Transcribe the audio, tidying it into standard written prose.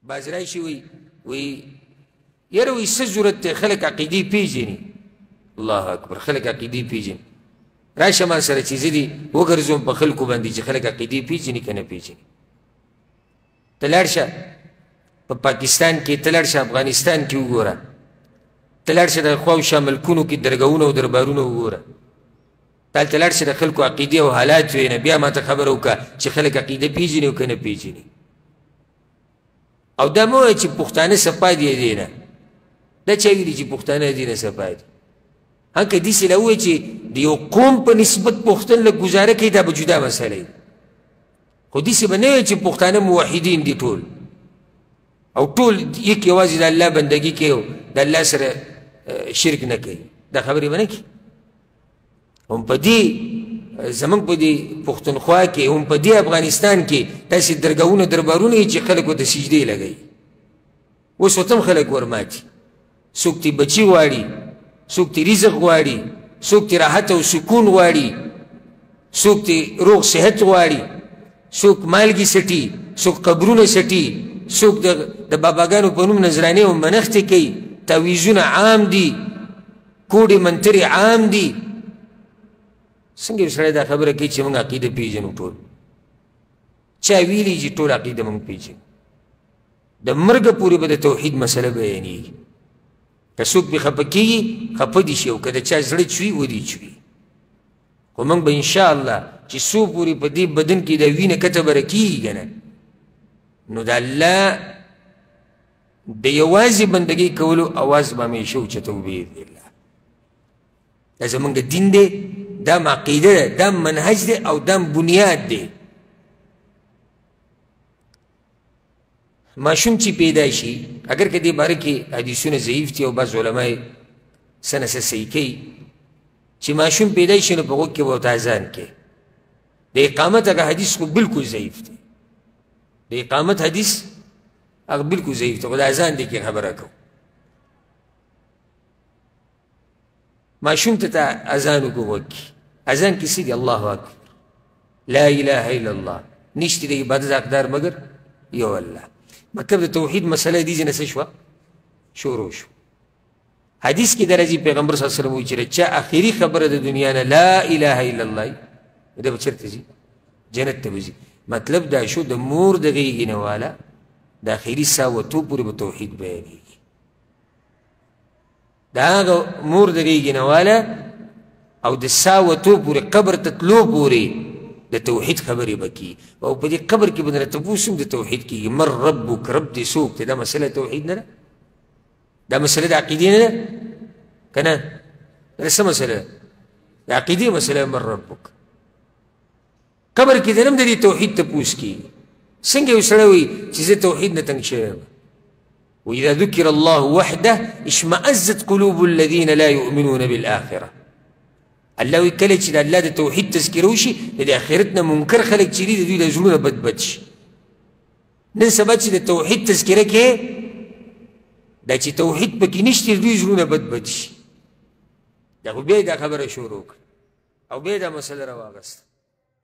باز راشي وی یاره وی څه ضرورت دی خلک عقیدې پیژني الله اکبر خلک عقیدې پیژني راشه ما سره چې زه دې وګرځوم په خلکو باندې چې خلک عقیدې پیژني که نه پیژني ته لاړ شه په پاکستان کې ته لاړ شه افغانستان کې وګوره ته لاړ شه د خوا او شا ملکونو کې درګاهونه او دربارونه وګوره هلته لاړ شه د خلکو عقیدې او حالات وینه بیا ما ته خبره وکړه چې خلک عقیده پیژني او که نه پیژني او دا مه وایه چې پښتانه صفا دي دی نه دا چا ویلي چې پښتانه دي نه صفا دي ها که داسې لا ووایي چې د یو قوم په نسبت پښتون لږ ګزاره کوي دا به جدا مسله وي خو داسې به نه وایي چې پښتانه موحدین دي ټول او ټول یک یوازې د الله بندګي کوي او د الله سره شرک نه کوي دا خبرې به نه کوي هم په دې زمونږ په دې پښتونخوا کې هم په دې افغانستان کې داسې درګاهونه دربارونه یي چې خلک ورته سجدې لګوي اوس ورته هم خلک ورماتي څوک ترې بچي غواړي څوک ترې رزق غواړي څوک ترې راحت او سکون غواړي څوک ترې روغ صحت غواړي څوک مالګې سټي څوک قبرونه سټي څوک د باباګانو په نوم نذرانې او منښتې کوي تعویضونه عام دي کوډې منترې عام دي څنګه یو سړی دا خبره کوي چې موږ عقیده پیژنو ټول چا ویلي چې ټول عقیده موږ پیژنو د مرګه پورې به د توحید مسله بیانېږي که څوک پرې خفه کېږي خفه دي شي او که د چا زړه چوي ودې چوي خو موږ به انشاءالله چې څو پورې په دې بدن کې د وینه کته به راکېږي که نه نو د الله د یوازې بندګۍ کولو اواز به همیشه اوچته و باذن الله دا زموږ دین دی دا عقیده ده دا منهج دی او دا بنیاد دی ماشوم چې پیدا شي اگر که دې باره کې حدیثونه ضعیف دي او بعض علما یې څه نه څه صحیح کوي چې ماشوم پیدا شي نو په غوږ کې به ورته اذان کوي د اقامت هغه حدیث خو بلکل ضعیف دی د اقامت حدیث هغه بلکل ضعیف دی خو د اذان دی کې خبره کوو ماشوم ته اذان وکړو غوږ کې اذان کې څه دي الله اکبر لا اله الا الله نشته د عبادت حقدار مګر یو الله مطلب د توحید مسله دې ځینې څه شوه شروع شو حدیث کې درځي پیغمبر صلی الله علیه وسلم وایي چې چا اخري خبره د دنیا نه لا اله الا الله دا به چېرته ځي جنت ته به ځي مطلب دا شو د مور د غېږې نه والا د اخري ساه وتو پورې به توحید بیانېږي د هغه مور د غېږې نه والا او د ساه وتو پورې قبر ته تلو پورې د توحید خبرې به کي او په دې قبر کې به درنه تپوس هم د توحید کېږي من ربک رب دې څوک دی دا مسله توحید نه ده دا مسله د عقیدې نه ده که نه دا څه مسله ده د عقیدې مسله من ربک قبر کې دنه هم د دې توحید تپوس کېږي څنګه یو سړی وایي چې زه توحید نه تنګ شوی یم وإذا ذكر الله وحده اشمأزت قلوب الذين لا يؤمنون بالآخرة الله وی کله چې د الله د توحید تذکره وشي د آخرت نه منکر خلک چې دي د دوی د زړونه بد بد شي نن سبا چې د توحید تذکره کې دا چې توحید پکې نشته د دوی زړونه بد بد شي دا خو بیا دا خبره شروع کړه او بیا دا مسله راواغسته